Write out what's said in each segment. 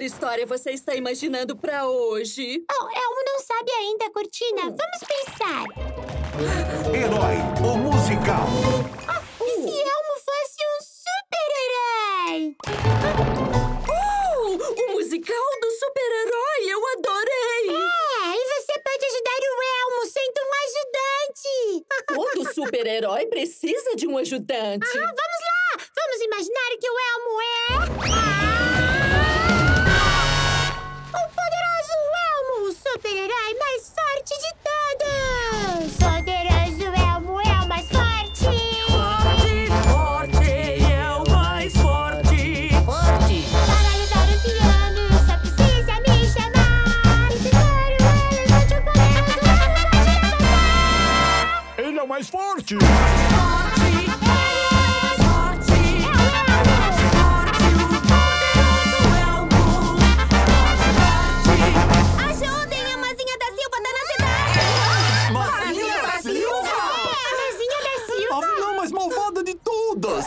história você está imaginando pra hoje? Oh, Elmo não sabe ainda, Cortina. Vamos pensar. Herói, o musical. E se Elmo fosse um super-herói? O musical do super-herói! Eu adorei! E você pode ajudar o Elmo sendo um ajudante. Todo super-herói precisa de um ajudante. Vamos lá! Vamos imaginar que o Elmo é... o poderoso Elmo, o super-herói mais forte de todos! Poderoso Elmo é o mais forte! Forte, é o mais forte! Forte! Para ligar o piano, só precisa me chamar! Se for o elefante, o poderoso Elmo pode levantar! Ele é o mais forte. Ajudem, a Mazinha da Silva tá na cidade! Mazinha da Silva! A Mazinha da A Silva! vilã mais malvada de todas.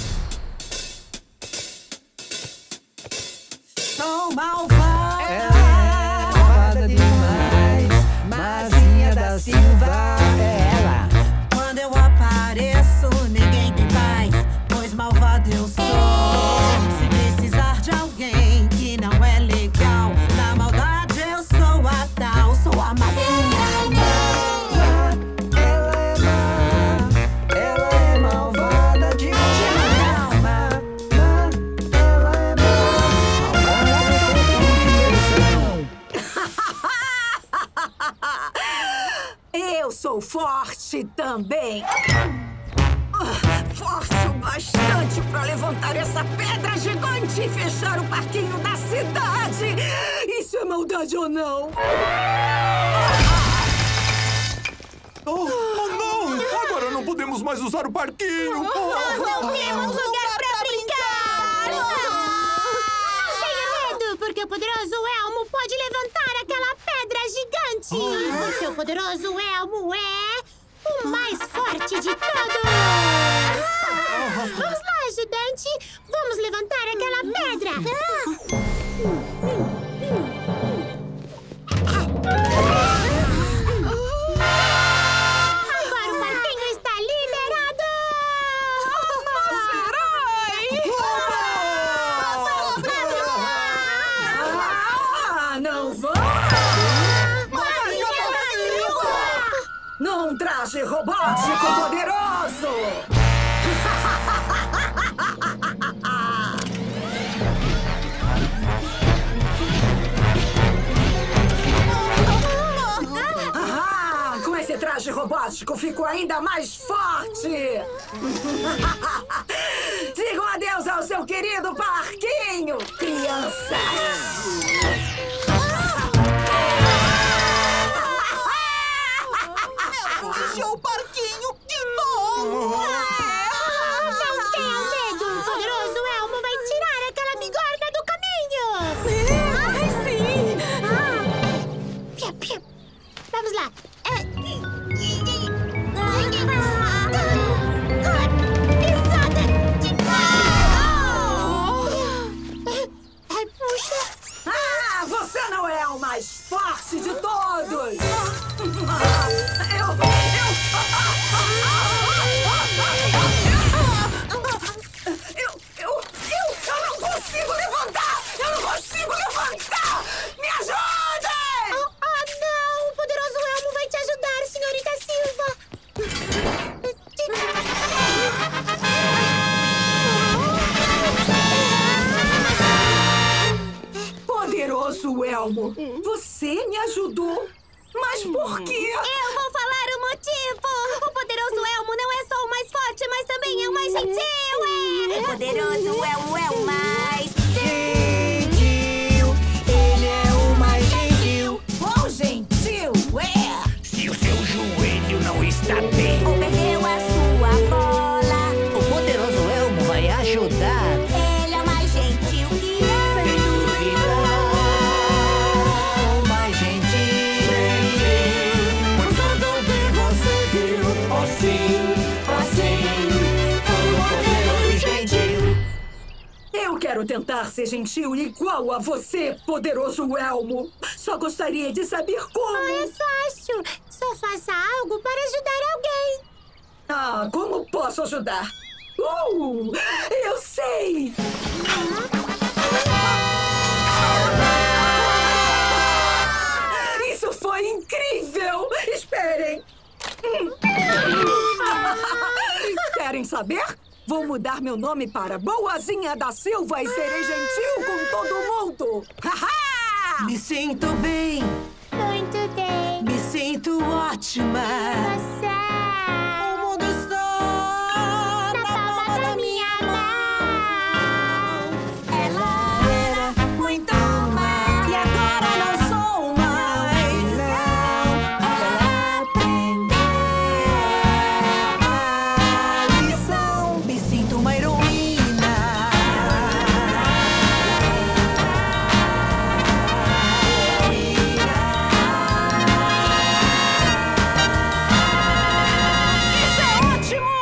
Sou malvada! Malvada demais, Mazinha da Silva é ela. Quando eu apareço, ninguém tem paz, pois malvada eu sou. Se precisar de alguém que não é legal, na maldade eu sou a tal, sou a Mazinha. Ela é malvada demais. Ela é malvada Eu sou forte também. Forte o bastante para levantar essa pedra gigante e fechar o parquinho da cidade. Isso é maldade ou não? Oh, não! Agora não podemos mais usar o parquinho. Nós não temos lugar pra brincar! Não tenha medo, porque o poderoso Elmo pode levantar aquela pedra gigante! Porque o poderoso Elmo é o mais forte de todos! Vamos lá, ajudante! Vamos levantar aquela pedra! Agora o parquinho está liberado! Não vão! Num traje robótico poderoso! Com esse traje robótico fico ainda mais forte! Digam adeus ao seu querido parquinho, crianças! Fechou o parquinho de novo! Não tenham medo! O poderoso Elmo vai tirar aquela bigorna do caminho! Sim! Vamos lá! Pisada de puxa! Você não é o mais forte de todos! Eu não consigo levantar! Eu não consigo levantar! Me ajudem! Não! O poderoso Elmo vai te ajudar, senhorita Silva! Poderoso Elmo, você me ajudou? Mas por quê? Eu vou falar o motivo! O poderoso Elmo não é só o mais forte, mas também é o mais gentil! O poderoso Elmo é o mais gentil. Ele é o mais gentil. Quão gentil é! Se o seu joelho não está bem, Ou perdeu a sua bola. O poderoso Elmo vai ajudar. Ele é o mais gentil que há. Sem dúvida. O mais gentil. Por tudo que você viu. Oh sim, o poderoso e gentil. Eu quero quero tentar ser gentil igual a você, poderoso Elmo. Só gostaria de saber como. É fácil. Só faça algo para ajudar alguém. Ah, como posso ajudar? Eu sei! Isso foi incrível! Esperem! Querem saber? Vou mudar meu nome para Boazinha da Silva e serei gentil com todo mundo! Me sinto bem, Muito bem. me sinto ótima. Você O mundo está na palma da minha mão. Ela era muito má e agora não sou mais. Ela aprendeu a lição. Me sinto uma heroína. Isso é ótimo!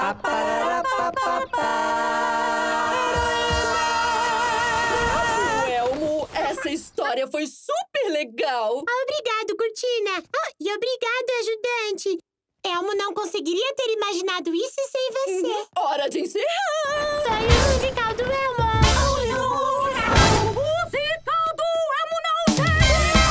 Elmo, essa história foi super legal. Obrigado, Cortina. E obrigado, ajudante. Elmo não conseguiria ter imaginado isso sem você. Hora de encerrar. Foi o musical do Elmo. O musical do Elmo não tem!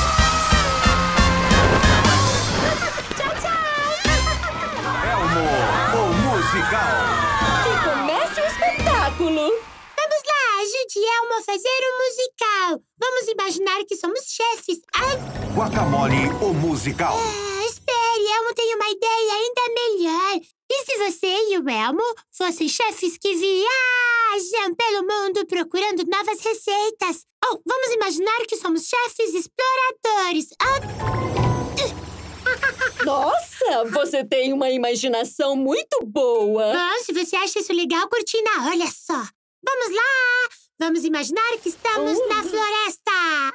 Tchau, tchau. Elmo, o musical. Que comece o espetáculo. Vamos lá, ajude Elmo a fazer o musical. Vamos imaginar que somos chefes. Guacamole, o musical. Espere, Elmo tem uma ideia ainda melhor. E se você e o Elmo fossem chefes que viajam pelo mundo procurando novas receitas? Vamos imaginar que somos chefes exploradores. Nossa, você tem uma imaginação muito boa. Bom, se você acha isso legal, Cortina, olha só. Vamos lá! Vamos imaginar que estamos na floresta.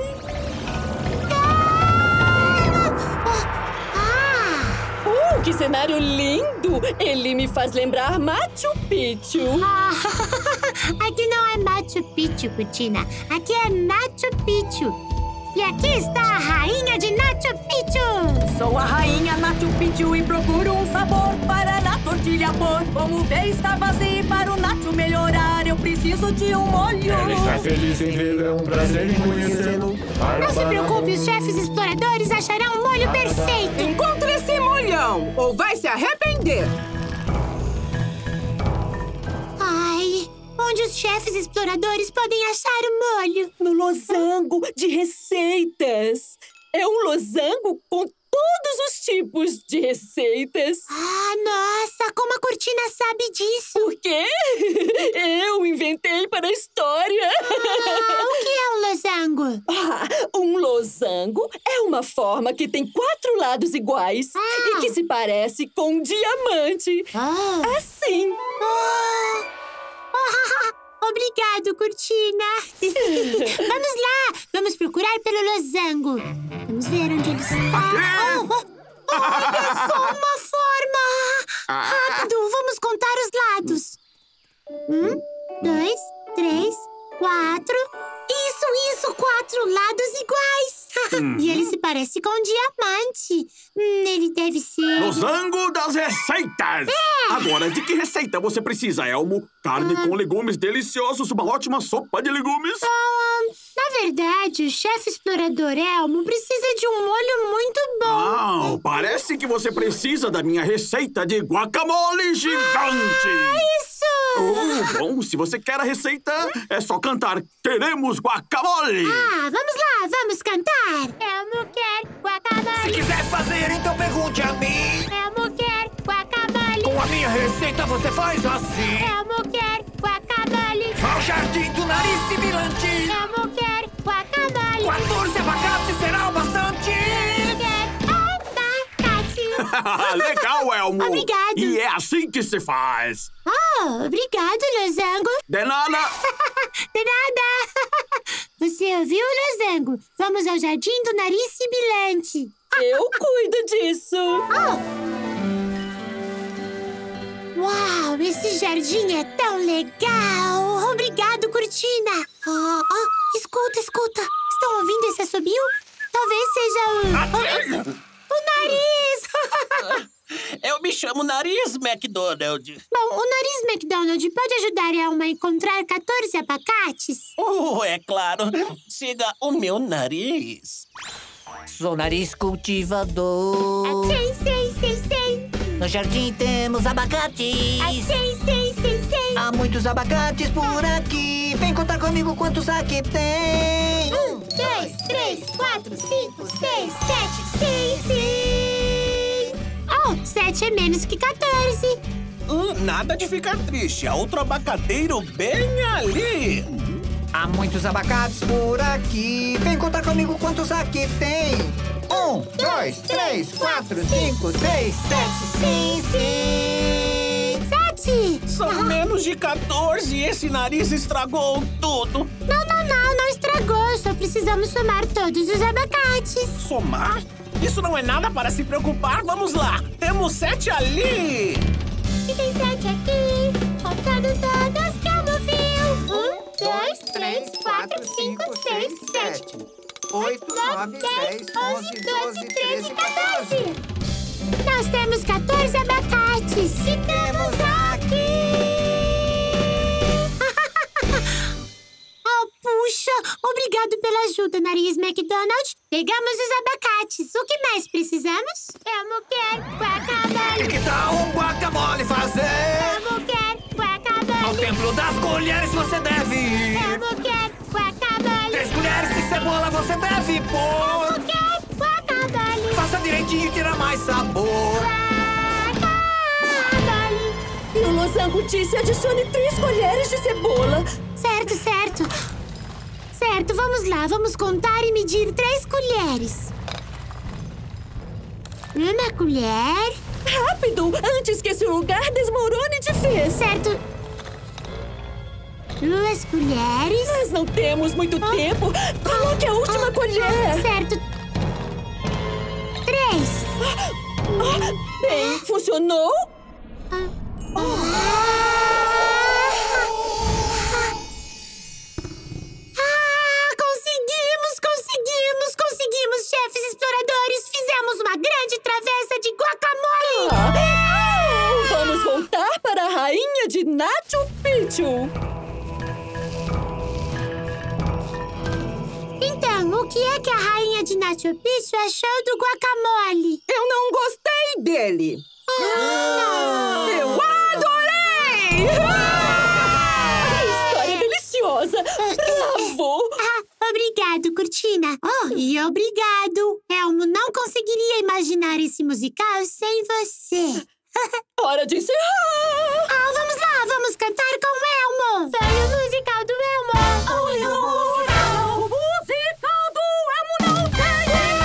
Que cenário lindo! Ele me faz lembrar Machu Picchu. Aqui não é Machu Picchu, Cortina. Aqui é Nacho Picchu. E aqui está a rainha de Nacho Picchu. Sou a rainha Nacho Picchu e procuro um sabor para na tortilha pôr. Como vê, está vazio e para o Nacho melhorar eu preciso de um molho. Ela está feliz em vê-lo, é um prazer em conhecê-lo. Não se preocupe, os chefes exploradores acharão um molho perfeito. Encontre esse molhão ou vai se arrepender. Ai, onde os chefes exploradores podem achar o molho? No losango de receitas. É um losango com todos os tipos de receitas. Nossa, como a Cortina sabe disso? Por quê? Eu inventei para a história. O que é um losango? Um losango é uma forma que tem 4 lados iguais e que se parece com um diamante. Assim. Obrigado, Cortina. Vamos lá, vamos procurar pelo losango. Vamos ver onde ele está. Olha só uma forma! Rápido, vamos contar os lados. 1, 2, 3, 4. Isso, 4 lados iguais. E ele se parece com um diamante. Ele deve ser... Losango das receitas! Agora, de que receita você precisa, Elmo? Carne com legumes deliciosos, uma ótima sopa de legumes? Na verdade, o chefe explorador Elmo precisa de um molho muito bom. Parece que você precisa da minha receita de guacamole gigante! Isso! Bom, se você quer a receita, é só cantar Queremos guacamole! Vamos lá, vamos cantar! Elmo quer guacamole! Se quiser fazer, então pergunte a mim. Elmo quer guacamole! Com a minha receita você faz assim. Elmo quer guacamole! Ao jardim do nariz sibilante. Elmo quer guacamole! 14 abacates será o bastante. Quer abacate! Legal, Elmo! Obrigado. E é assim que se faz! Obrigado, losango! De nada! De nada! Você ouviu, losango? Vamos ao jardim do nariz sibilante! Eu cuido disso. Uau, esse jardim é tão legal! Obrigado, Cortina! Cortina! Escuta, escuta! Estão ouvindo esse assobio? Talvez seja o nariz! Eu me chamo Nariz McDonald. Bom, o Nariz McDonald pode ajudar Elmo a encontrar 14 abacates? É claro. Siga o meu nariz. Sou nariz cultivador. Sei. No jardim temos abacates. Sei. Há muitos abacates por aqui. Vem contar comigo quantos aqui tem. 1, 2, 3, 4, 5, 6, 7. Sim. 7 é menos que 14. Nada de ficar triste. Há outro abacateiro bem ali. Há muitos abacates por aqui. Vem contar comigo quantos aqui tem. 1, 2, 3, 4, 5, 6, 7. Sim. 7! São menos de 14 e esse nariz estragou tudo. Não estragou. Só precisamos somar todos os abacates. Somar? Isso não é nada para se preocupar. Vamos lá. Temos 7 ali. Se tem 7 aqui, contando todos que eu não vi. 1, 2, 3, 4, 5, 6, 7. 8, 9, 10, 11, 12, 13, 14. Nós temos 14 abacates. E temos aqui. Puxa, obrigado pela ajuda, Nariz McDonald. Pegamos os abacates. O que mais precisamos? Elmo quer guacamole. E que tal um guacamole fazer? Elmo quer guacamole. Ao templo das colheres você deve ir. Elmo quer guacamole. 3 colheres de cebola você deve pôr. Elmo quer guacamole. Faça direitinho e tira mais sabor. Guacamole. E o losango disse adicione 3 colheres de cebola. Certo. Vamos lá. Vamos contar e medir 3 colheres. 1 colher. Rápido, antes que esse lugar desmorone de vez. Certo. 2 colheres. Nós não temos muito tempo. Coloque a última colher. Certo. 3. Bem, funcionou? Conseguimos, chefes exploradores! Fizemos uma grande travessa de guacamole! Vamos voltar para a rainha de Machu Picchu! Então, o que é que a rainha de Machu Picchu achou do guacamole? Eu não gostei dele! Eu adorei! História deliciosa! Bravo! Obrigado, Cortina. E obrigado. Elmo não conseguiria imaginar esse musical sem você. Hora de encerrar! Vamos lá, vamos cantar com o Elmo. Foi o musical do Elmo. O musical do Elmo não tem!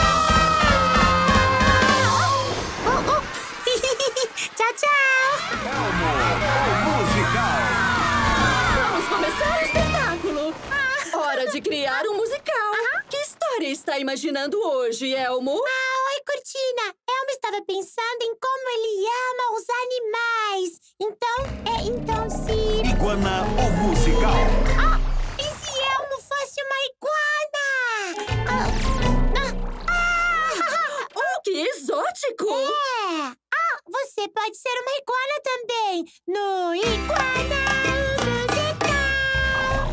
Tchau. Elmo, o musical. Vamos começar o espetáculo! Hora de criar um musical! Que história está imaginando hoje, Elmo? Oi, Cortina. Elmo estava pensando em como ele ama os animais. Então se... Iguana, o musical. E se Elmo fosse uma iguana? Que exótico! Você pode ser uma iguana também. No Iguana Musical.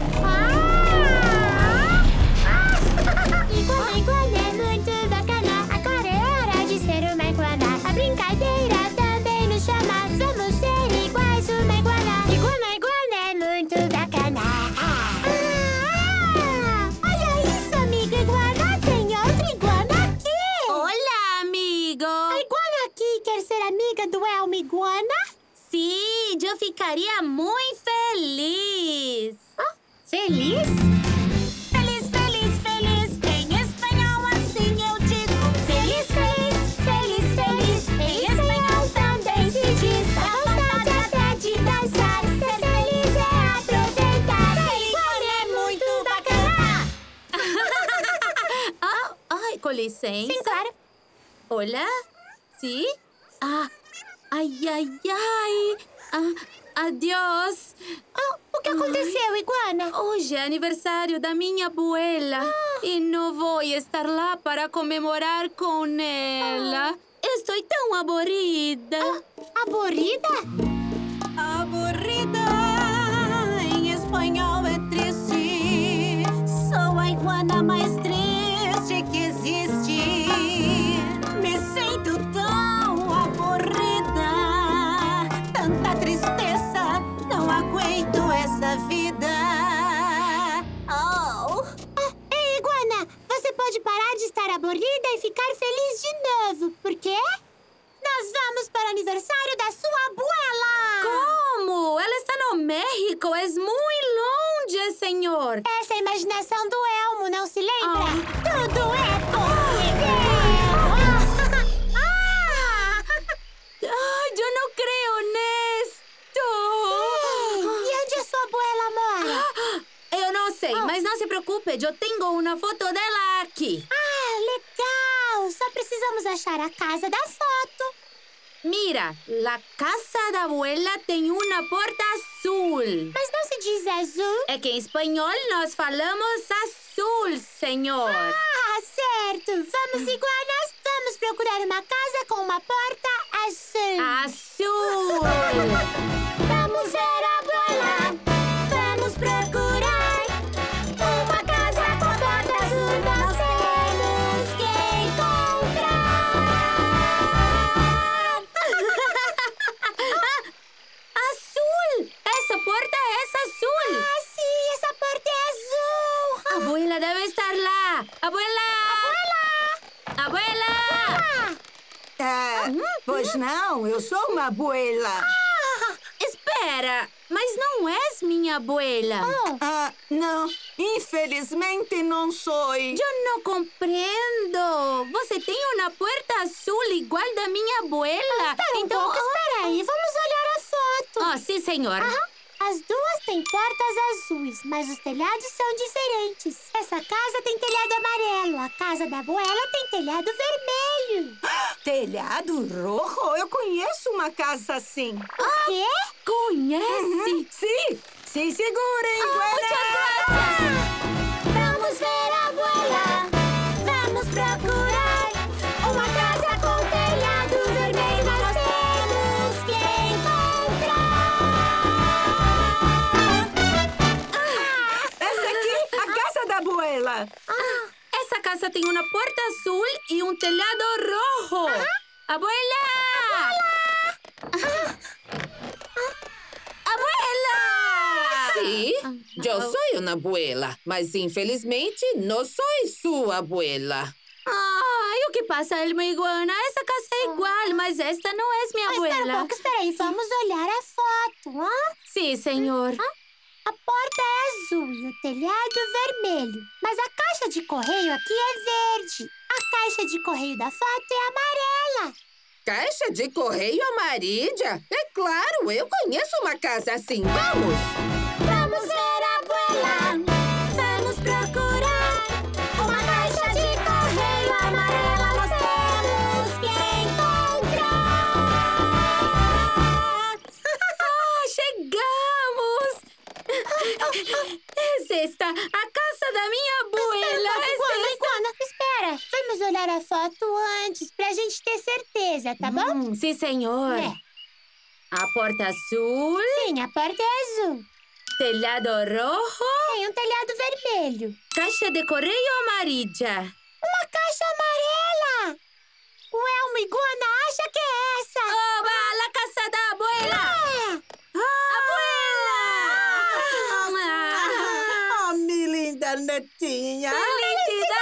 Iguana é muito bacana. Agora é hora de ser uma iguana. A brincadeira também nos chama. Vamos ser iguais uma iguana. Iguana é muito bacana. Olha isso, amiga iguana. Tem outra iguana aqui. Olá, amigo! A iguana aqui quer ser amiga do Elmo Iguana? Sim, eu ficaria muito feliz! Feliz? Feliz, feliz, feliz. Em espanhol assim eu digo. Feliz, feliz, feliz, feliz. Em espanhol também se diz. A vontade até de dançar. Ser feliz é aproveitar. Ser iguana é muito bacana. Ai, com licença. Sim, claro. Olá? Sim? Ai. Adiós. O que aconteceu, Iguana? Hoje é aniversário da minha abuela e não vou estar lá para comemorar com ela. Estou tão aborrida. Aborrida? Aburrida, em espanhol é triste. Sou a iguana mais triste que existe. Me sinto tão aburrida. Tanta tristeza, não aguento essa vida. Oh. Ei, Iguana, você pode parar de estar aborrida e ficar feliz de novo. Por quê? Nós vamos para o aniversário da sua abuela! Como? Ela está no México. É muito longe, senhor. Essa é a imaginação do Elmo, não se lembra? Tudo é possível! Ai, eu não creio nisto! E onde a sua abuela mora? Eu não sei, mas não se preocupe. Eu tenho uma foto dela aqui. Ah, legal! Só precisamos achar a casa da foto. Mira, a casa da abuela tem uma porta azul. Mas não se diz azul? É que em espanhol nós falamos azul, senhor. Ah, certo! Vamos, iguanas! Vamos procurar uma casa com uma porta azul. Azul! Vamos ver a abuela! Vamos procurar uma casa com porta azul. Nós temos que encontrar! Azul! Essa porta é azul! Ah, sim! Essa porta é azul! A abuela deve estar lá! Abuela! Abuela! Pois não, eu sou uma abuela. Espera! Mas não és minha abuela! Não, infelizmente não sou. Eu não compreendo! Você tem uma porta azul igual da minha abuela? Então, espera aí, vamos olhar a foto. Oh, sim, senhor. As duas têm portas azuis, mas os telhados são diferentes. Essa casa tem telhado amarelo, a casa da abuela tem telhado vermelho. Telhado roxo? Eu conheço uma casa assim. O quê? Conhece? Sim, se segurem, Muitas graças! Vamos ver a abuela. Vamos procurar uma casa com telhado vermelho. Nós temos que encontrar. Essa aqui, a casa da abuela. Essa casa tem uma porta azul e um telhado rojo. Abuela! Abuela! Sí, yo soy una abuela, mas infelizmente no soy su abuela. Ai, o que passa, Elmo e Iguana? Essa casa é igual, mas esta não é minha Espera um abuela. pouco, espera aí. Vamos olhar a foto. Sim, senhor. A porta é azul e o telhado vermelho. Mas a caixa de correio aqui é verde. A caixa de correio da foto é amarela. Caixa de correio amarilla? É claro, eu conheço uma casa assim. Vamos! Vamos ver a abuela. Vamos procurar uma caixa de correio amarela. Nós temos que encontrar. Chegamos! É esta, a casa da minha abuela. Iguana, espera. Vamos olhar a foto antes, pra gente ter certeza, tá bom? Sim, senhor. A porta azul. Sim, a porta é azul. Telhado rojo. Tem um telhado vermelho. Caixa de correio amarilla. Uma caixa amarela! O Elmo Iguana acha que é essa! Oba, la casa da abuela! Abuela! Oh, minha linda netinha! Felicidades!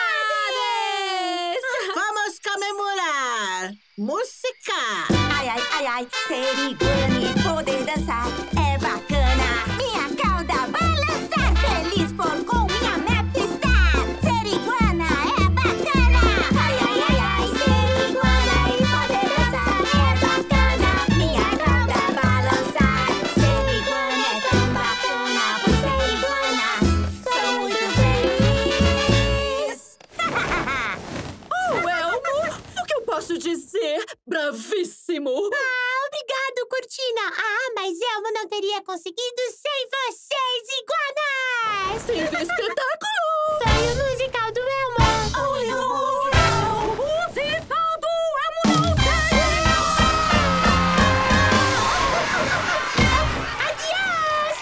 Vamos comemorar! Música! Ai, ai, ai, ai, ser iguana e poder dançar é bacana. Minha cauda balançar, feliz por com minha meta estar. Ser iguana é bacana. Ai, ai, ai, ai, ser iguana e poder dançar é bacana. Minha cauda balançar, ser iguana é tão bacana. Por ser iguana, sou muito feliz. Elmo, o que eu posso dizer? Bravíssimo! Obrigado, Cortina! Mas Elmo não teria conseguido sem vocês, fim do espetáculo! Foi o musical do Elmo! O musical do Elmo não tem! Adiós!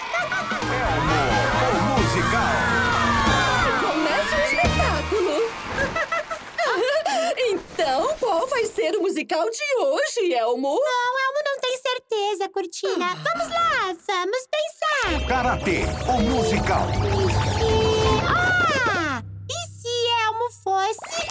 O musical. Comece o espetáculo! Então, qual vai ser o musical de hoje, Elmo? Não, Elmo não tem certeza, Cortina. Vamos lá, vamos pensar. Karatê, o musical. E se Elmo fosse...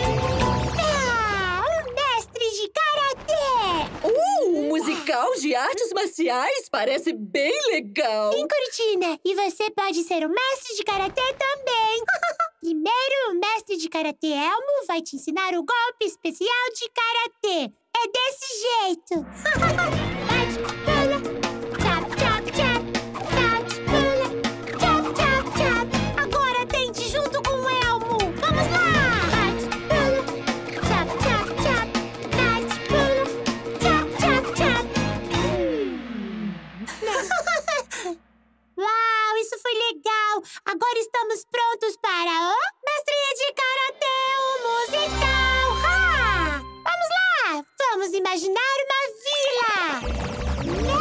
um mestre de karatê? Um musical de artes marciais parece bem legal! Sim, Cortina. E você pode ser o mestre de karatê também. Primeiro, o mestre de karatê Elmo vai te ensinar o golpe especial de karatê. É desse jeito. Bate, pula, chap, chap, chap. Bate, pula, chap, chap, chap. Agora tente junto com o Elmo. Vamos lá. Bate, pula, chap, chap, chap. Bate, pula, chap, chap, chap. Uau, isso foi legal. Agora estamos prontos para o Mestre de Karatê, o musical. Vamos lá, vamos imaginar uma vila.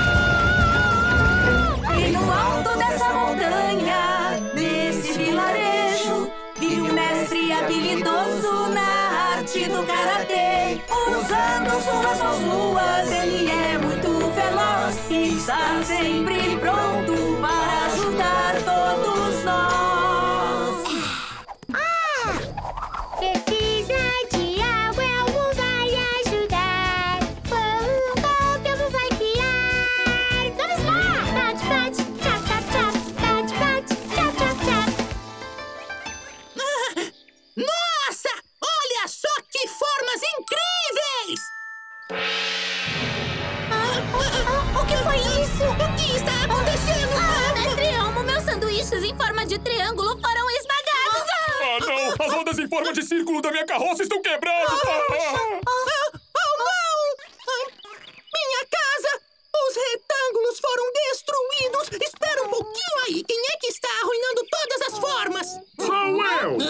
E no alto dessa montanha, nesse vilarejo, vive um mestre habilidoso na arte do karatê. Usando suas mãos nuas, ele é muito veloz e está sempre pronto para ajudar todos nós. Precisa de algo, Elmo vai ajudar. Com um golpe, Elmo vai criar. Vamos lá! Bate, bate, chap, chap, chap. Bate, bate, chap, chap, chap. Nossa! Olha só que formas incríveis! O que foi isso? O que está acontecendo? Mestre Elmo, meus sanduíches em forma de triângulo foram esmagados! Ah, não! As rodas em forma de círculo da minha carroça estão quebradas! Não! Minha casa! Os retângulos foram destruídos! Espera um pouquinho aí! Quem é que está arruinando todas as formas? Sou eu!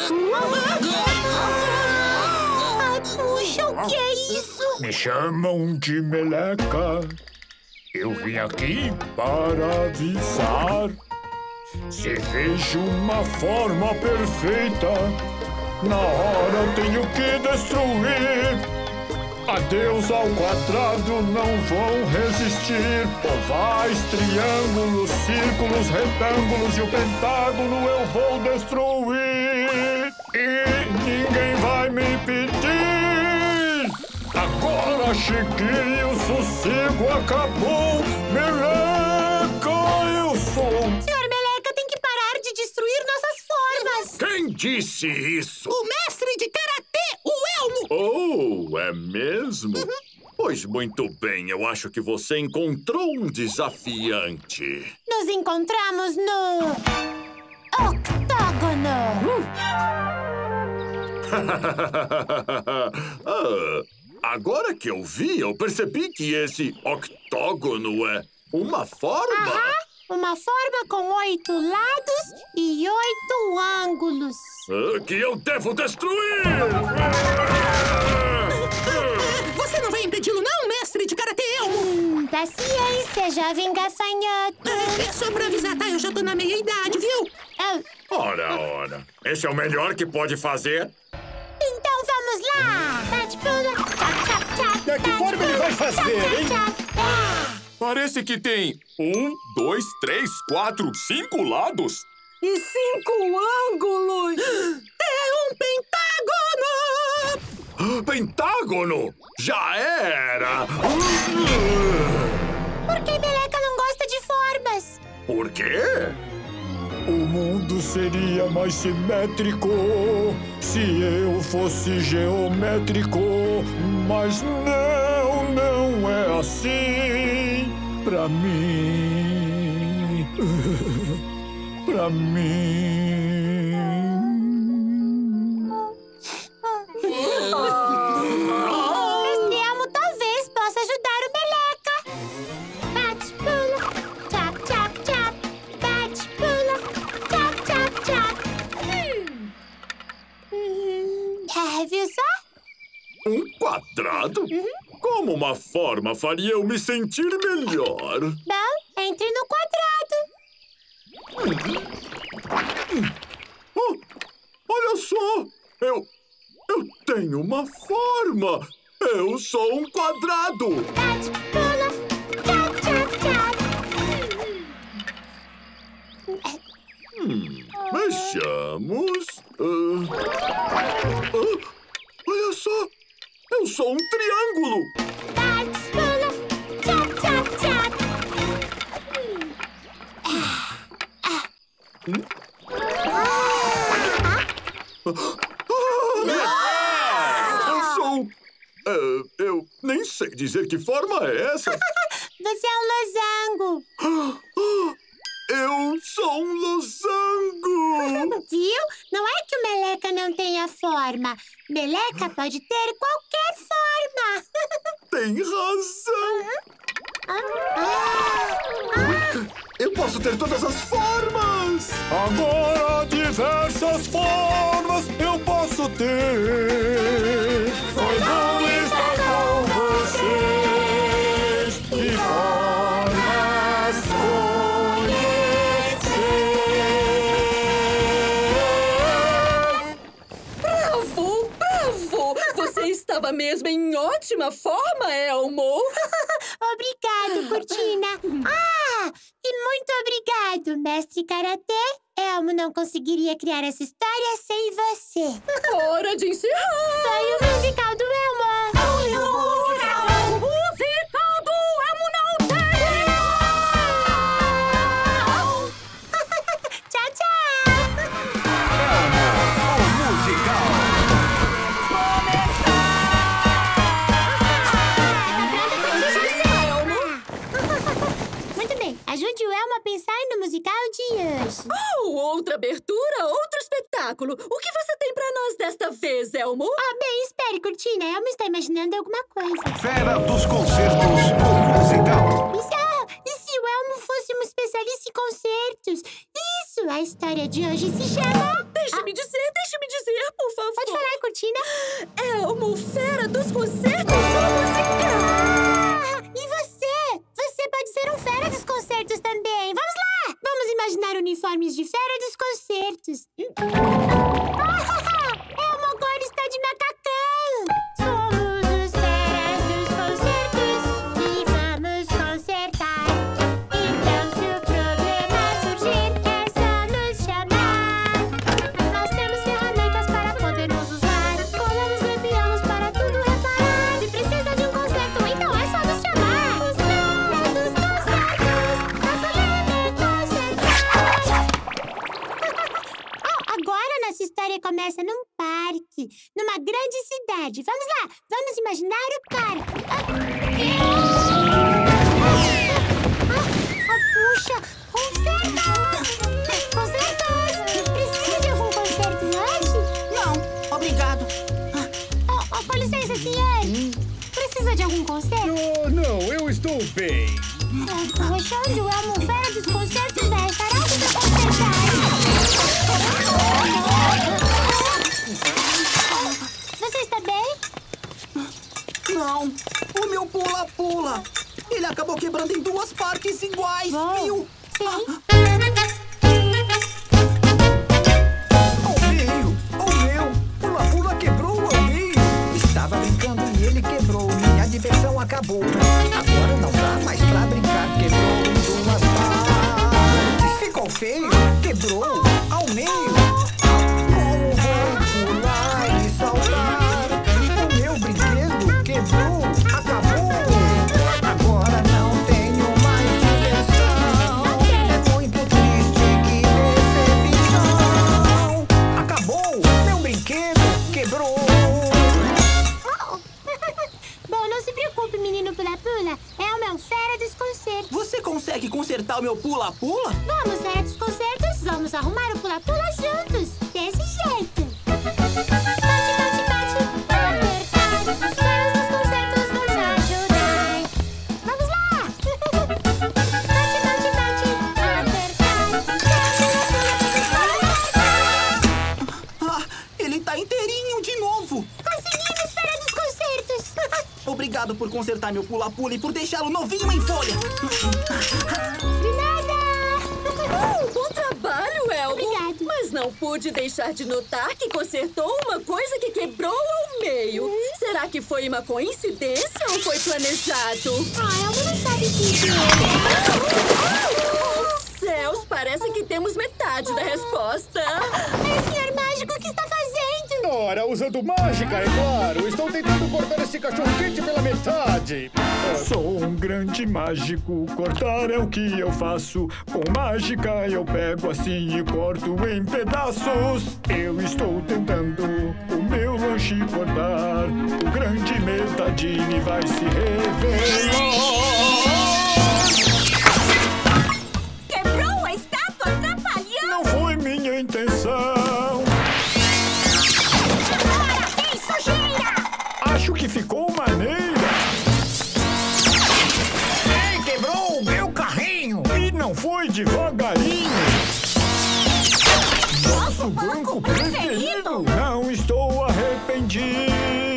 Ai, puxa, o que é isso? Me chamam de Meleca. Eu vim aqui para avisar. Se vejo uma forma perfeita, na hora tenho que destruir. Adeus ao quadrado, não vão resistir. Ovais, triângulos, círculos, retângulos e o pentágono eu vou destruir. E ninguém vai me pedir. Agora cheguei, o sossego acabou. Meleca, eu sou. Senhor Meleca tem que parar de destruir nossas formas. Quem disse isso? O mestre de karatê, o Elmo! Oh, é mesmo? Pois muito bem, eu acho que você encontrou um desafiante. Nos encontramos no... octógono. Agora que eu vi, eu percebi que esse octógono é uma forma. Uma forma com 8 lados e 8 ângulos. Que eu devo destruir! Você não vai impedi-lo não, mestre de karatê Elmo? Paciência, jovem gafanhoto. É só pra avisar, tá? Eu já tô na meia-idade, viu? Ora. Esse é o melhor que pode fazer? Então vamos lá! Bate, pula, chap, chap, chap. De que forma ele vai fazer, hein? Parece que tem 1, 2, 3, 4, 5 lados. E 5 ângulos! É um pentágono! Pentágono? Já era! Por que Meleca não gosta de formas? Por quê? O mundo seria mais simétrico se eu fosse geométrico. Mas não é assim pra mim. Pra mim. Mestre Elmo talvez possa ajudar o Meleca. Bate, pula, chap, chap, chap. Bate, pula, chap, quadrado? Como uma forma faria eu me sentir melhor? Bom, entre no quadrado. Oh, olha só! Eu tenho uma forma! Eu sou um quadrado! Bate, pula, tchau, tchau, tchau. Vejamos... olha só! Eu sou um triângulo! Bate, pula, tchau, tchau, tchau. Eu sou... eu nem sei dizer que forma é essa. Você é um losango. Eu sou um losango. Viu? Não é que o meleca não tenha forma. Meleca pode ter qualquer forma. Tem razão. Eu posso ter todas as formas. Agora diversas formas eu posso ter. Foi bom estar com vocês e formas conhecer. Bravo, bravo! Você estava mesmo em ótima forma, Elmo. Obrigado, Cortina. E muito obrigado, mestre Karatê. Elmo não conseguiria criar essa história sem você. Hora de encerrar! Foi o musical do Elmo! O musical do Elmo não tem! Tchau, tchau! O musical. Muito bem, ajude o Elmo a pensar no musical de hoje. Outra abertura, outro espetáculo. O que você tem pra nós desta vez, Elmo? Bem, espere, Cortina. Elmo está imaginando alguma coisa. Fera dos concertos, o musical. E se o Elmo fosse um especialista em concertos? Isso, a história de hoje se chama... Deixe-me dizer, por favor. Pode falar, Cortina. Elmo, fera dos concertos, o musical. E você? Você pode ser um fera dos concertos também. Vamos lá! Vamos imaginar uniformes de fera dos concertos. Elmo agora está de macacão. Somos os feras dos concertos e vamos consertar. Então, se o problema surgir, é só nos chamar. Nós temos ferramentas para podermos usar. Colamos lampiões para tudo reparar. Se precisa de um conserto, então é só nos chamar. Os feras dos concertos, nosso lema é consertar. Agora nossa história começa num parque, numa grande cidade. Vamos lá, vamos imaginar o parque. Puxa, concertos! Concertos! Precisa de algum concerto hoje? Não, obrigado. Com licença, senhor. Precisa de algum concerto? Não, eu estou bem. Poxa, onde o Elmo fera dos concertos vai estar algo pra consertar. Você está bem? Não, o meu pula-pula. Ele acabou quebrando em duas partes iguais, viu? Sim. Ao meu! Pula-pula quebrou ao meio! Estava brincando e ele quebrou. Minha diversão acabou. Agora não dá mais pra brincar. Quebrou em duas partes. Ficou feio? Quebrou ao meio. Como vou pular e saltar? O meu brinquedo quebrou. Acabou. Agora não tenho mais diversão. É muito triste, que decepção. Acabou! Meu brinquedo quebrou! Bom, não se preocupe, menino pula-pula. Elmo é um fera dos concertos. Você consegue consertar o meu pula-pula? Vamos, fera dos concertos, vamos arrumar o pula-pula juntos. Desse jeito. Bate, bate, bate, apertar. Os feras dos concertos nos ajudar. Vamos lá! Bate, bate, bate, apertar. Ele tá inteirinho de novo. Conseguimos, fera dos concertos. por consertar meu pula-pula e por deixá-lo novinho em folha. De nada! Bom trabalho, Elmo! Obrigado. Mas não pude deixar de notar que consertou uma coisa que quebrou ao meio. Será que foi uma coincidência ou foi planejado? Elmo não sabe dizer. Céus, parece que temos metade da resposta. É o senhor mágico, o que está fazendo? Ora, usando mágica, é claro. Estou tentando cortar esse cachorro-quente pela metade. Sou um grande mágico, cortar é o que eu faço. Com mágica eu pego assim e corto em pedaços. Eu estou tentando o meu lanche cortar. O grande Metadine vai se revelar. Quebrou a estátua, atrapalhando! Não foi minha intenção. Agora, tem sujeira! Acho que ficou maneira. Ei, quebrou o meu carrinho! E não foi devagarinho. Nosso banco preferido. Não estou arrependido.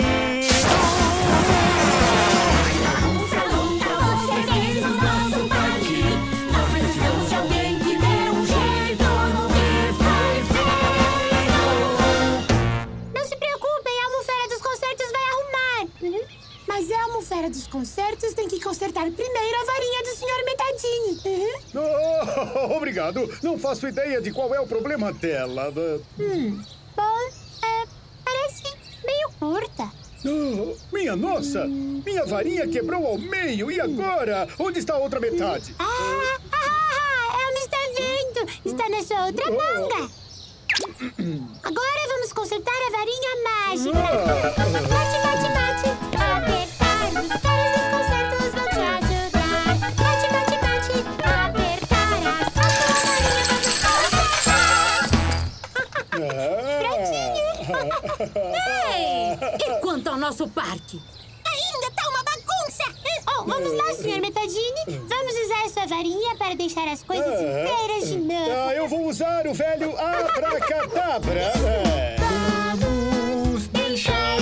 Fera dos Concertos tem que consertar primeiro a varinha do Sr. Metadine. Oh, obrigado. Não faço ideia de qual é o problema dela. Bom, parece meio curta. Oh, minha nossa! Minha varinha quebrou ao meio. E agora? Onde está a outra metade? Elmo está vendo. Está na sua outra manga. Agora vamos consertar a varinha mágica. Bate, bate, bate. Apertar os ferros dos concertos vão te ajudar. Bate, bate, bate. Apertar as Prontinho! Ei! E quanto ao nosso parque? Ainda tá uma bagunça! Oh, vamos lá, Sr. Metadine. Vamos usar a sua varinha para deixar as coisas inteiras de novo. Eu vou usar o velho abracadabra. Vamos deixar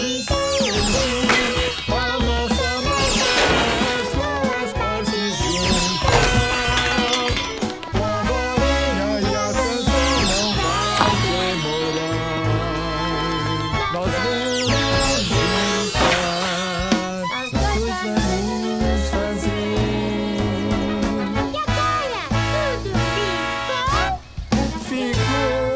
a nossa mão, as partes juntas. Com a varinha e a canção não vai demorar. Nós vamos juntar, nós vamos fazer. E agora? Tudo Ficou.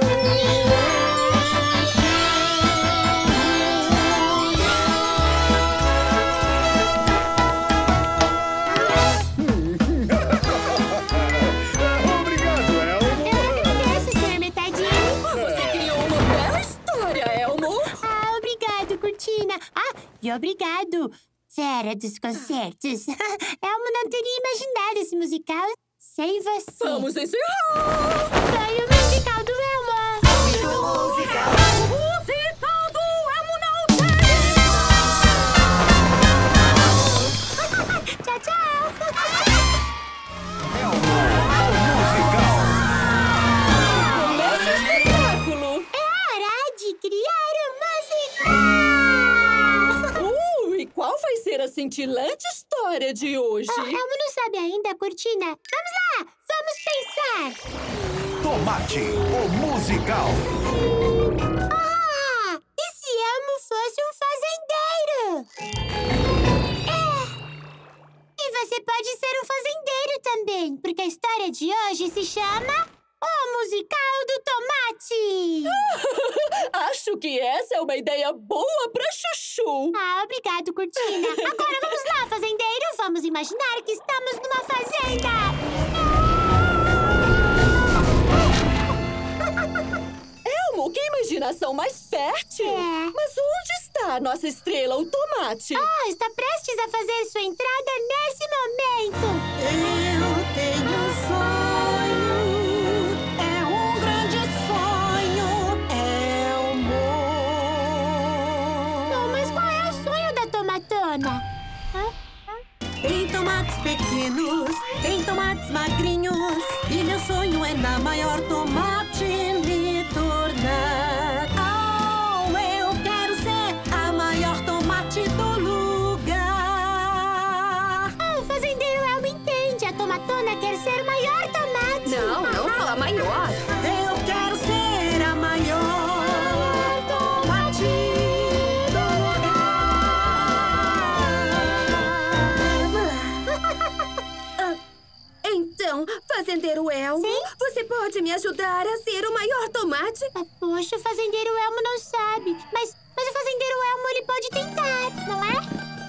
Obrigado, Elmo. Eu agradeço, Sr. Metadine. Você criou uma bela história, Elmo. Obrigado, Cortina. E obrigado, Fera dos Concertos. Elmo não teria imaginado esse musical sem você. Vamos encerrar. Foi o musical do Elmo. O musical. O musical do Elmo não tem! Tchau, tchau. Começa o espetáculo. É hora de criar o musical. E qual vai ser a cintilante história de hoje? Elmo não sabe ainda, Cortina. Vamos lá, vamos pensar. Tomate, o musical. E se Elmo fosse um fazendeiro? E você pode ser um fazendeiro também, porque a história de hoje se chama O Musical do Tomate. Acho que essa é uma ideia boa pra Chuchu. Obrigado, Cortina. Agora vamos lá, fazendeiro. Vamos imaginar que estamos numa fazenda. Elmo, que imaginação mais fértil. Mas onde está a nossa estrela, o tomate? Está prestes a fazer sua entrada nesse momento. Eu tenho um sonho, é um grande sonho, Elmo. Mas qual é o sonho da tomatona? Tem tomates pequenos, tem tomates magrinhos, e meu sonho é na maior tomate me tornar. Eu quero ser a maior tomate do lugar. Tomatona quer ser o maior tomate. Não fala maior. Eu quero ser a maior tomate do lugar. Então, fazendeiro Elmo, você pode me ajudar a ser o maior tomate? Poxa, o fazendeiro Elmo não sabe. Mas o fazendeiro Elmo, ele pode tentar, não é?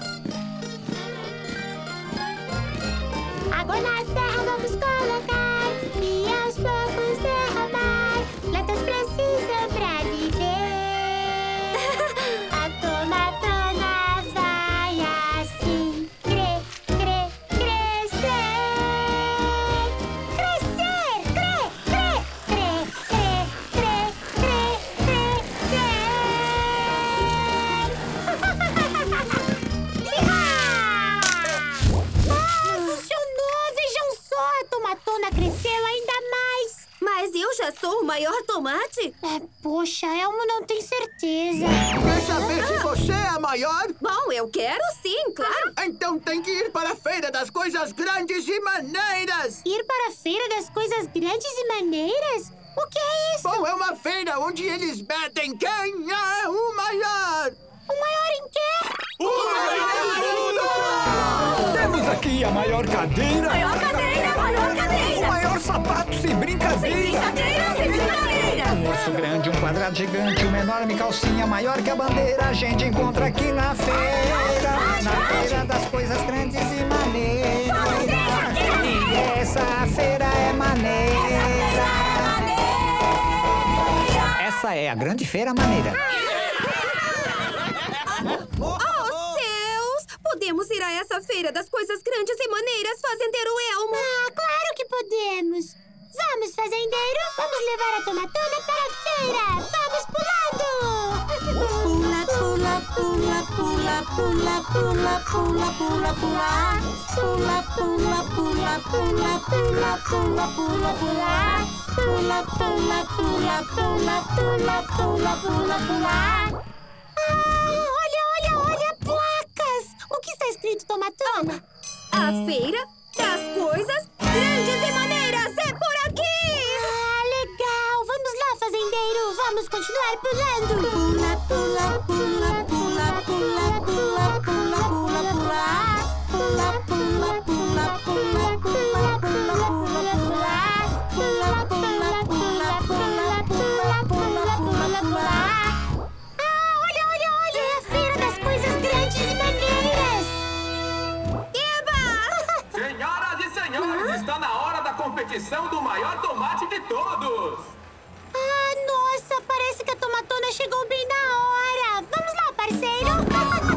Água na terra vamos colocar e aos poucos derramar. Plantas precisam pra viver. A tomatona vai assim crescer. Cresceu ainda mais. Mas eu já sou o maior tomate? Poxa, Elmo não tem certeza. Quer saber se você é a maior? Bom, eu quero sim, claro. Então tem que ir para a Feira das Coisas Grandes e Maneiras. Ir para a Feira das Coisas Grandes e Maneiras? O que é isso? Bom, é uma feira onde eles medem quem é o maior. O maior em quê? O maior em tudo! Temos aqui a maior cadeira. Maior cadeira, maior cadeira. O maior sapato sem brincadeira. Sem brincadeira. Um urso grande, um quadrado gigante, uma enorme calcinha maior que a bandeira. A gente encontra aqui na feira. Na Feira das Coisas Grandes e Maneiras. E essa feira é maneira. Essa é a Grande Feira Maneira. Oh, céus! Podemos ir a essa feira das coisas grandes e maneiras, fazendeiro Elmo. Claro que podemos. Vamos, fazendeiro. Vamos levar a tomatona para a feira. Vamos pulando. Pula, pula, pula, pula, pula, pula, pula, pula, pula. Pula, pula, pula, pula, pula, pula, pula, pula. Pula, pula, pula, pula, pula, pula, pula, pula. Olha, placas. O que está escrito, tomatona? A feira das coisas grandes e maneiras é por aqui. Legal. Vamos lá, fazendeiro. Vamos continuar pulando. Pula, pula, pula, pula, pula, pula, pula, pula, pula. Pula, pula, pula, pula, pula, pula, pula, pula. Pula, pula, pula, pula, pula, pula, pula, pula. Olha, é a feira das coisas grandes e maneiras. Senhoras e senhores, está na hora da competição do maior tomate de todos! Nossa, parece que a tomatona chegou bem na hora. Vamos lá, parceiro.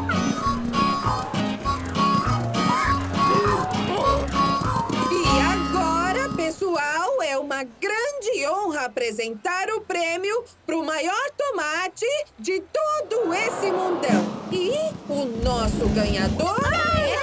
E agora, pessoal, é uma grande honra apresentar o prêmio pro maior tomate de todo esse mundão. E o nosso ganhador é...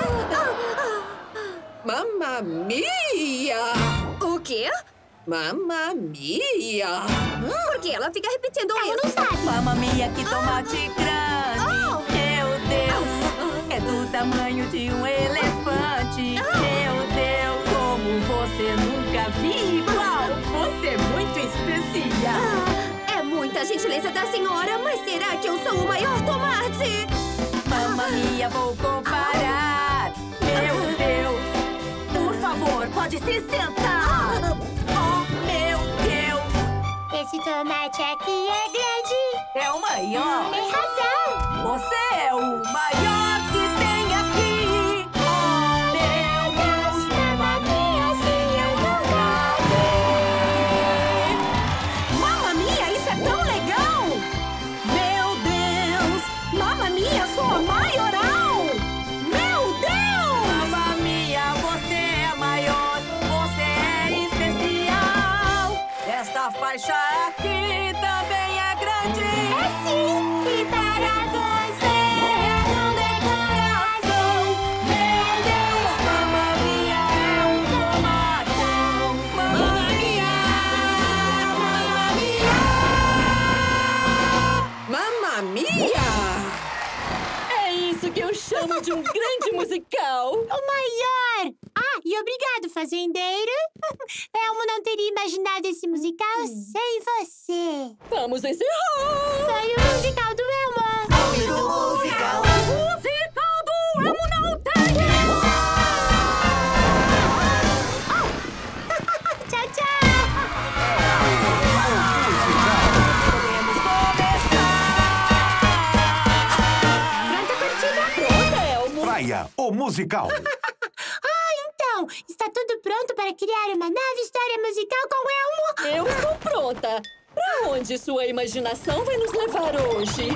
Mamma Mia! O quê? Mamma Mia! Por que ela fica repetindo isso? Não sabe. Mamma Mia, que tomate grande! Meu Deus! É do tamanho de um elefante! Meu Deus! Como você nunca viu igual! Você é muito especial! É muita gentileza da senhora, mas será que eu sou o maior tomate? Mamma Mia, vou comparar! Meu Deus! Por favor, pode se sentar! Oh, meu Deus! Esse tomate aqui é grande. É o maior! Tem razão! Você é o maior que tem aqui! Oh, meu Deus! Mamma Mia, assim eu nunca vi. Mamma Mia, isso é tão legal! Meu Deus! Mamma Mia, sou maioral! Meu Deus! Mamma Mia, você é maior, você é especial! Esta faixa aqui também é grande! É sim! E para você é tão legal! obrigado, fazendeiro. Elmo não teria imaginado esse musical sem você. Vamos encerrar! Foi o musical do Elmo. O musical do Elmo não tem! Tchau, tchau! Podemos começar! Pronta, Cortina? Pronta, Elmo! Praia, o musical. Então, está tudo pronto para criar uma nova história musical com Elmo? Eu estou pronta! Pra onde sua imaginação vai nos levar hoje?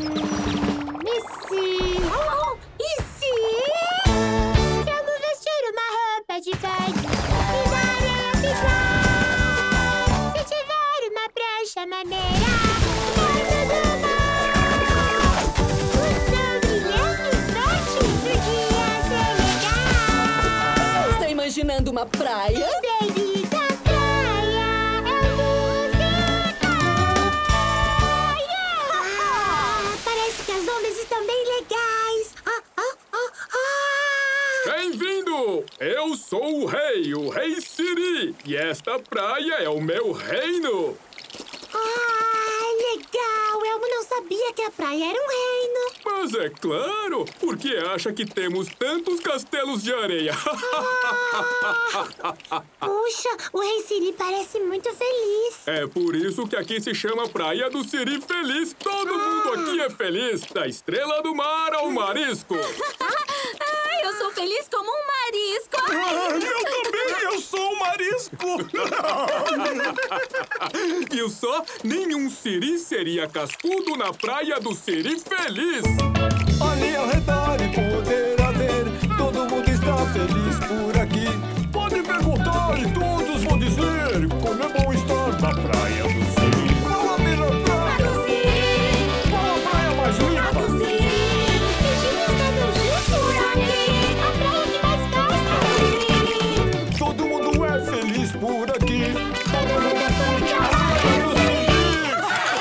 E se Elmo vestir uma roupa de bike e na areia pisar? Se tiver uma prancha maneira perto do mar, o sol brilhando forte pro dia ser legal. Você está imaginando uma praia? Baby da praia é musical. Parece que as ondas estão bem legais. Bem-vindo! Eu sou o Rei Siri. E esta praia é o meu reino. Legal! Elmo não sabia que a praia era um reino. Mas é claro, porque acha que temos tantos castelos de areia. Puxa, o Rei Siri parece muito feliz. É por isso que aqui se chama Praia do Siri Feliz. Todo mundo aqui é feliz, da estrela do mar ao marisco. Eu sou feliz como um marisco. Eu também, eu sou um marisco. Viu só? Nenhum Siri seria cascudo na Praia do Siri Feliz. Ali ao redor e poderá ver, todo mundo está feliz por aqui. Pode perguntar e todos vão dizer como é bom estar na praia do Siri. Qual a melhor praia? Qual a praia mais limpa? Todo mundo é feliz por aqui. Todo mundo curte a praia do Siri.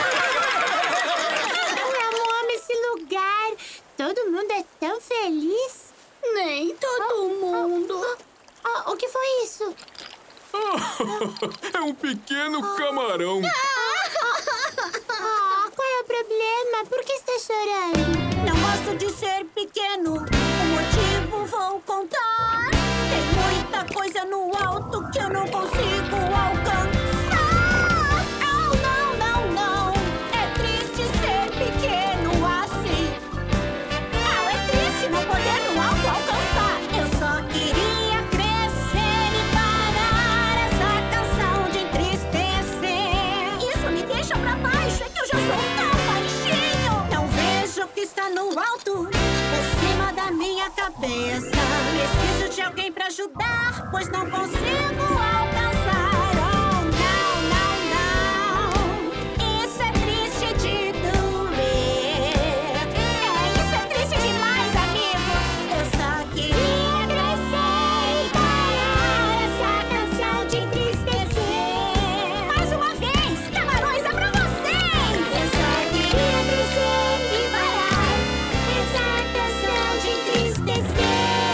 Eu amo esse lugar. Todo mundo é tão feliz. Nem todo mundo. O que foi isso? É um pequeno camarão. Qual é o problema? Por que está chorando? Não gosto de ser pequeno. O motivo vou contar. Tem muita coisa no alto que eu não consigo alcançar. Não, não, não, não. É triste ser pequeno assim. É triste não poder no alto alcançar. Eu só queria crescer e parar essa canção de entristecer. Isso me deixa pra baixo, é que eu já sou tão baixinho. Não vejo o que está no alto, por cima da minha cabeça. Preciso de alguém pra ajudar, pois não consigo alcançar. Oh, não, não, não. Isso é triste de doer. Isso é triste demais, amigos. Eu só queria crescer e parar essa canção de entristecer. Mais uma vez, camarões, é pra vocês. Eu só queria crescer e parar essa canção de entristecer.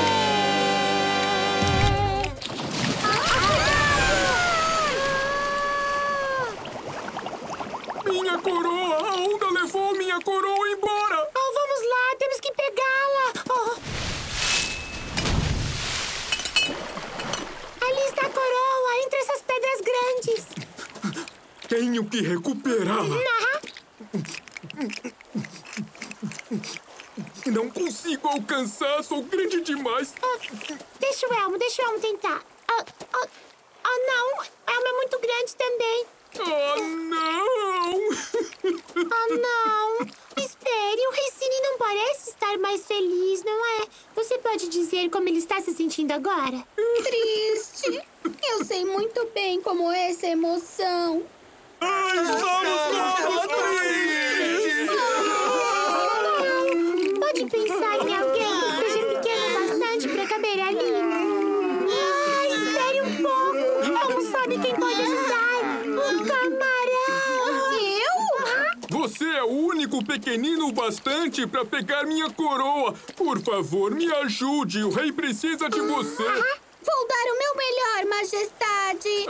Minha coroa! A onda levou minha coroa embora! Vamos lá, temos que pegá-la. Ali está a coroa, entre essas pedras grandes. Tenho que recuperá-la. Não consigo alcançar, sou grande demais. Deixa o Elmo tentar. Não, Elmo é muito grande também. Não! Não! Espere, o Rei Siri não parece estar mais feliz, não é? Você pode dizer como ele está se sentindo agora? Triste. Eu sei muito bem como é essa emoção. Pode pensar em alguém que seja pequeno bastante para caber ali. Espere um pouco. Elmo sabe quem pode ajudar. O camarão. Eu? Você é o único pequenino bastante para pegar minha coroa. Por favor, me ajude. O rei precisa de você. Vou dar o meu melhor, majestade.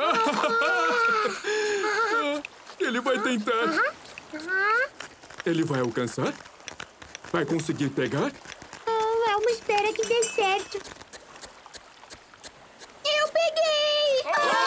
Ele vai tentar. Ele vai alcançar? Vai conseguir pegar? Elmo espera que dê certo. Eu peguei!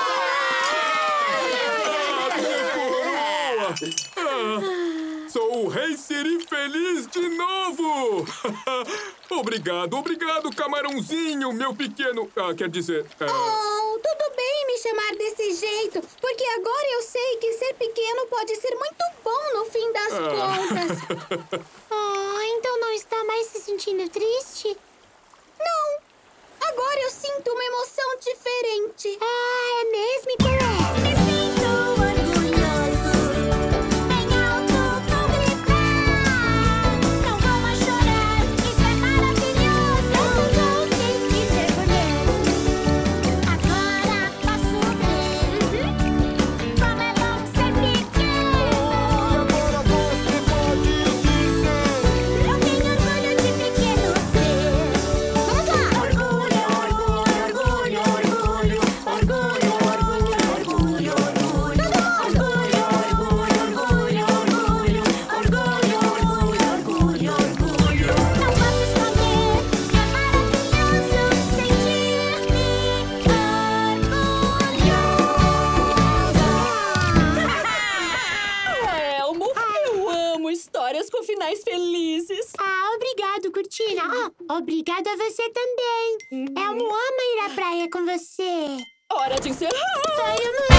Sou o Rei Siri Feliz de novo! Obrigado, camarãozinho, meu pequeno... quer dizer... tudo bem me chamar desse jeito, porque agora eu sei que ser pequeno pode ser muito bom no fim das contas. Então não está mais se sentindo triste? Não! Agora eu sinto uma emoção diferente. É mesmo? E qual é? Me sinto orgulhoso. Bem alto vou gritar. Não vou mais chorar, isso é maravilhoso. Eu vou sentir ser orgulhoso. Agora posso ver como é bom ser pequeno. Agora você pode dizer: eu tenho orgulho de pequeno ser. Vamos lá! Orgulho, orgulho, orgulho, orgulho, orgulho, orgulho, orgulho, orgulho. Todo mundo! Orgulho, orgulho, orgulho, orgulho, orgulho, orgulho, orgulho. Não posso esconder, é maravilhoso sentir-me orgulhosa. Elmo, eu amo histórias com finais felizes. Obrigado, Cortina. Obrigado a você também. Elmo ama ir à praia com você. Hora de encerrar. Sonho no